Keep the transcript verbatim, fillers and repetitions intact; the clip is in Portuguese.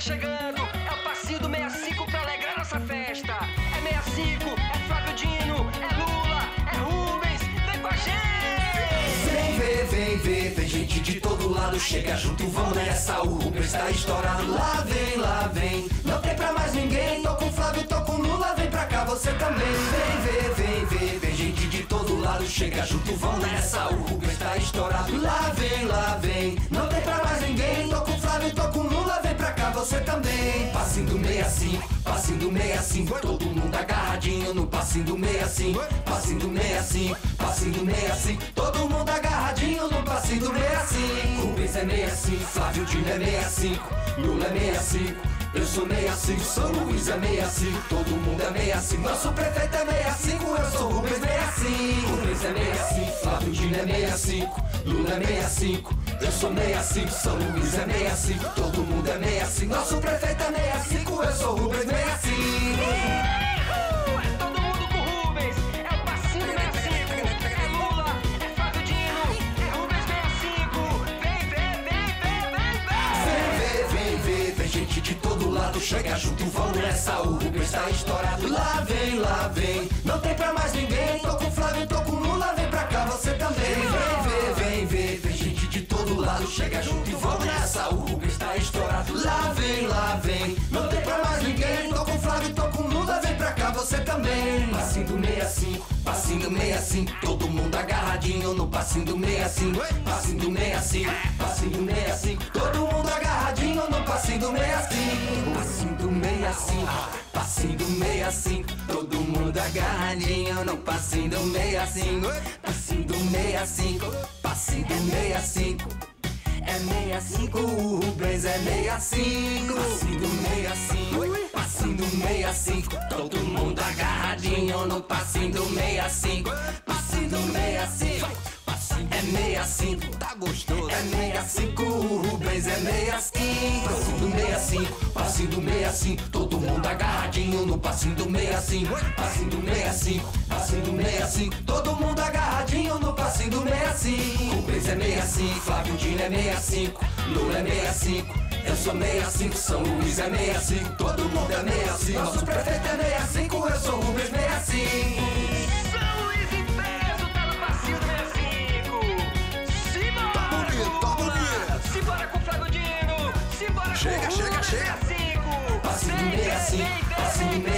chegando, é o passinho do sessenta e cinco pra alegrar nossa festa. É sessenta e cinco, é Flávio Dino, é Lula, é Rubens, vem com a gente! Vem ver, vem ver, vem gente de todo lado, chega junto, vão nessa, o Rubens tá estourado. Lá vem, lá vem, não tem pra mais ninguém, tô com o Flávio, tô com o Lula, vem pra cá você também. Vem ver, vem ver, vem gente de todo lado, chega junto, vão nessa, o Rubens tá estourado. Lá vem, lá vem, não tem pra mais ninguém, tô com o Flávio, tô com o Lula, vem pra cá você também. Passinho do sessenta e cinco, passinho do sessenta e cinco, todo mundo agarradinho no passinho do sessenta e cinco. Passinho do sessenta e cinco, passinho do sessenta e cinco, todo mundo agarradinho no passinho do sessenta e cinco. Rubens é sessenta e cinco, Flávio Dino é sessenta e cinco, Lula é sessenta e cinco, eu sou sessenta e cinco, São Luís é sessenta e cinco, todo mundo é sessenta e cinco, nosso prefeito é sessenta e cinco, eu sou Rubens sessenta e cinco. Rubens é sessenta e cinco, Flávio Dino é sessenta e cinco, Lula é sessenta e cinco, eu sou sessenta e cinco, São Luís é sessenta e cinco, todo mundo é sessenta e cinco, nosso prefeito é sessenta e cinco, eu sou Rubens sessenta e cinco. É todo mundo com o Rubens, é o passinho do sessenta e cinco, é Lula, é Flávio Dino, é Rubens sessenta e cinco, vem, vem, vem, vem, vem, vem! Vem ver, vem ver, vem gente de todo lado, chega junto, vão nessa, o Rubens tá estourado. Lá vem, lá vem, não tem pra mais ninguém, tô com o Flávio, tô com o Lula, vem pra cá você também. Vem ver, vem ver, vem gente de todo lado, chega junto e vão nessa, o Rubens tá estourado. Lá vem, lá vem, não tem pra mais ninguém, tô com o Flávio, tô com o Lula, vem pra cá você também. Passinho do sessenta e cinco, passinho do sessenta e cinco, todo mundo agarradinho no passinho do sessenta e cinco. Passinho do sessenta e cinco, passinho do sessenta e cinco, todo mundo agarradinho no passinho do sessenta e cinco. Passinho do sessenta e cinco, passinho do sessenta e cinco, todo mundo agarradinho no passinho do sessenta e cinco. Passinho do sessenta e cinco, passinho do sessenta e cinco, é sessenta e cinco, o Rubens é sessenta e cinco. Passinho do sessenta e cinco, passinho do sessenta e cinco, todo mundo agarradinho no passinho do sessenta e cinco. Passinho do sessenta e cinco, é sessenta e cinco, tá gostoso, é sessenta e cinco, o Rubens é sessenta e cinco. Passinho do sessenta e cinco, passinho do sessenta e cinco, todo mundo agarradinho no passinho do sessenta e cinco. Passinho do sessenta e cinco, passinho do sessenta e cinco, todo mundo agarradinho no passinho do sessenta e cinco. Rubens é sessenta e cinco, Flávio Dino é sessenta e cinco, Lula é sessenta e cinco, eu sou sessenta e cinco, São Luís é sessenta e cinco, todo mundo é sessenta e cinco, nosso prefeito é sessenta e cinco, eu sou Rubens sessenta e cinco. São Luís em peso tá no passinho do sessenta e cinco. Simbora, Tá bonito, tá Lula. bonito. Simbora com o Flávio Dino, simbora Chega, com o chega, Rubens chega. sessenta e cinco. Passinho do Vem, sessenta e cinco, vem, vem, passinho do vem,